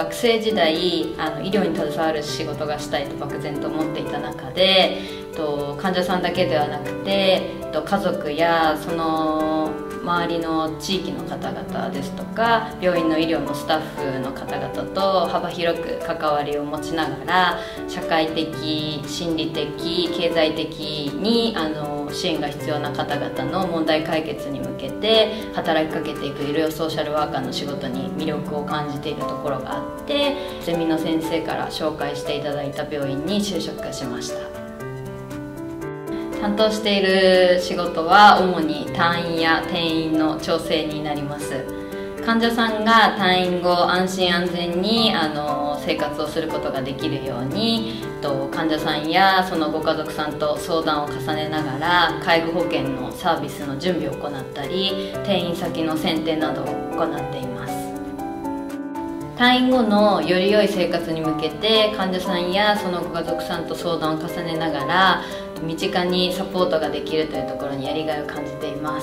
学生時代医療に携わる仕事がしたいと漠然と思っていた中で、患者さんだけではなくて家族やその周りの地域の方々ですとか病院の医療のスタッフの方々と幅広く関わりを持ちながら、社会的、心理的、経済的に支援が必要な方々の問題解決に向けて働きかけていく医療ソーシャルワーカーの仕事に魅力を感じているところがあって、ゼミの先生から紹介していただいた病院に就職しました。担当している仕事は主に退院や転院の調整になります。患者さんが退院後安心安全に生活をすることができるように患者さんやそのご家族さんと相談を重ねながら介護保険のサービスの準備を行ったり、転院先の選定などを行っています。退院後のより良い生活に向けて患者さんやそのご家族さんと相談を重ねながら身近にサポートができるというところにやりがいを感じています。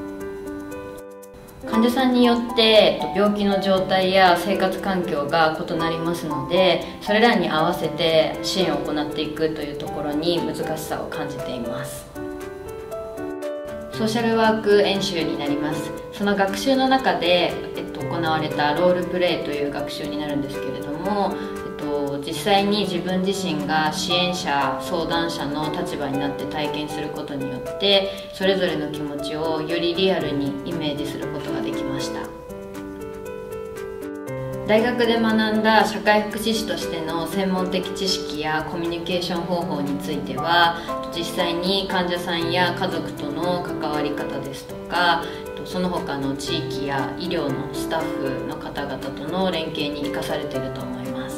患者さんによって病気の状態や生活環境が異なりますので、それらに合わせて支援を行っていくというところに難しさを感じています。ソーシャルワーク演習になります。その学習の中で、行われたロールプレイという学習になるんですけれども、実際に自分自身が支援者、相談者の立場になって体験することによってそれぞれの気持ちをよりリアルにイメージすることができました。大学で学んだ社会福祉士としての専門的知識やコミュニケーション方法については、実際に患者さんや家族との関わり方ですとか、その他の地域や医療のスタッフの方々との連携に生かされていると思います。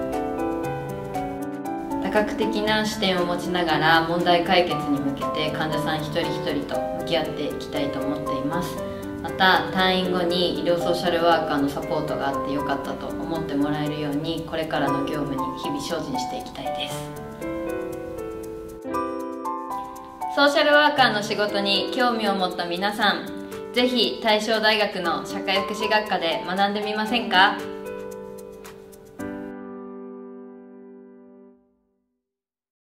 多角的な視点を持ちながら問題解決に向けて患者さん一人一人と向き合っていきたいと思っています。また退院後に医療ソーシャルワーカーのサポートがあってよかったと思ってもらえるように、これからの業務に日々精進していきたいです。ソーシャルワーカーの仕事に興味を持った皆さん、ぜひ大正大学の社会福祉学科で学んでみませんか？